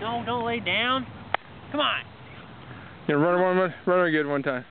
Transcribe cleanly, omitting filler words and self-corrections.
No, don't lay down. Come on. Yeah, run her good one time.